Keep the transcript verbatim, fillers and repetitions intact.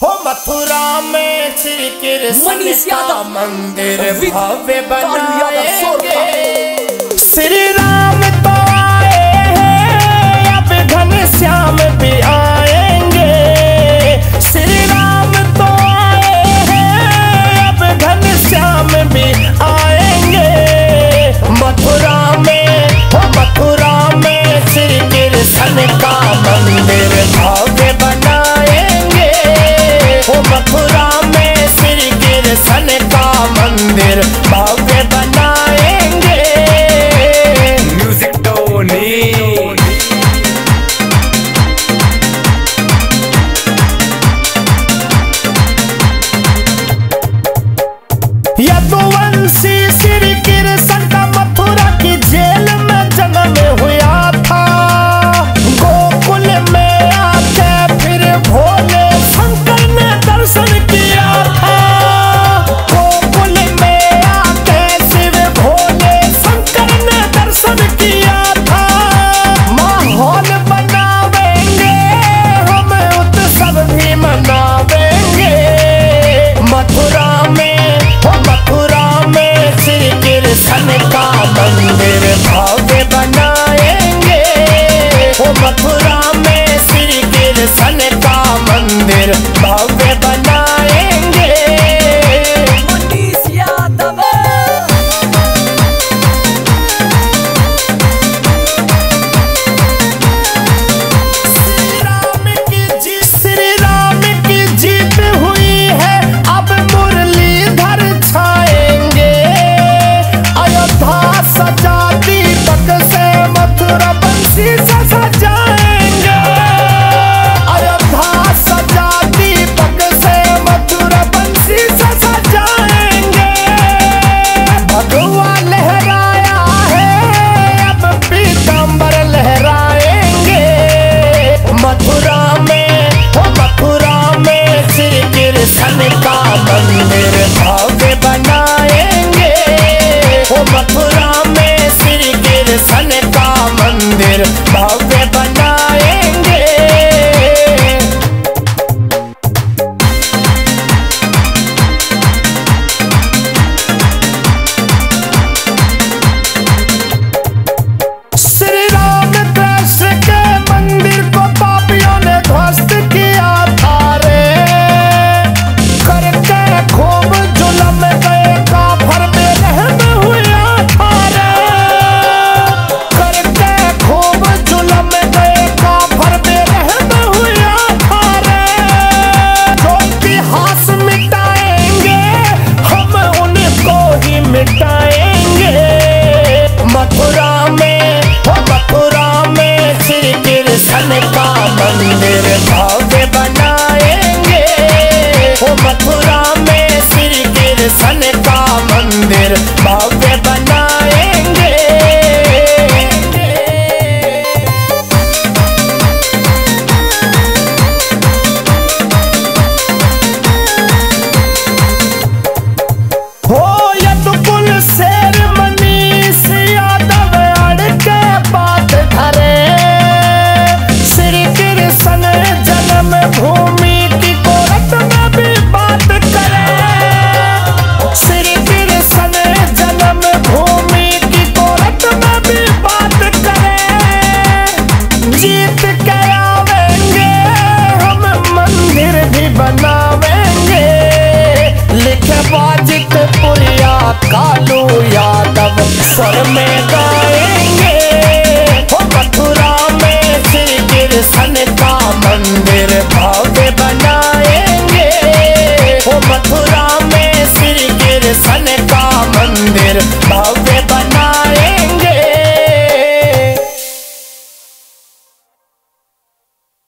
हो मथुरा में श्री कृष्ण का मंदिर भव्य बनाएंगे। श्री राम तो आए हैं, अब घनश्याम भी आएंगे। श्री राम तो आए हैं, अब घनश्याम भी आएंगे। मथुरा में हो मथुरा में श्री कृष्ण का मंदिर भव्य बनाएंगे। हो मथुरा में श्री कृष्ण का मंदिर भव्य बनाएंगे। म्यूजिक टोनी यदुवंशी श्री कृष्ण का मथुरा की जेल में जन्म हुआ था। गोकुल में आके फिर भोले शंकर ने दर्शन किया था। गोकुल में आके शिव भोले शंकर ने दर्शन किया था। माहौल बनावेंगे हम, उत्सव भी मनावेंगे। मथुरा में मथुरा में श्री कृष्ण का मंदिर भव्य बनाएंगे। हो मथुरा में श्री कृष्ण का मंदिर भव्य बनाएंगे। मनीष यादव श्री राम की जीत श्री राम की जीत हुई है, अब मुरलीधर छाएंगे। अयोध्या सजा दीपक से मथुरा बंसी से सजाएंगे। अयोध्या सजा दीपक से मथुरा बंसी से सजाएंगे। भगवा लहराया है, अब पीतांबर लहराएंगे। मथुरा में हो मथुरा में श्री कृष्ण का मंदिर भव्य बनाएंगे। हो मथुरा में श्री कृष्ण का मंदिर भव्य बनाएंगे। श्री राम कृष्ण के मंदिर को पापियों ने ध्वस्त किया था रे। करके खूब जुलम गए काफर बेरहम हुआ था रे। करके खूब जुलम गए काफर बेरहम हुआ था रे। जो इतिहास मिटाएंगे हम उनको ही मिटाएंगे। मथुरा में हो मथुरा में श्री कृष्ण का मंदिर भव्य बनाएंगे। हो मथुरा में श्री कृष्ण का मंदिर भव्य बनाएंगे। हो यदुकुल शेर मनीष यादव अड़ के बात धरे। श्री कृष्ण जन्म भूमि की कोरत में भी बात करे। श्री कृष्ण जन्म भूमि की कोरत में भी बात करे। जीत के आवेंगे हम, मंदिर भी बनावेंगे। लिखे बाजित पुरिया कालू यादव स्वर में गा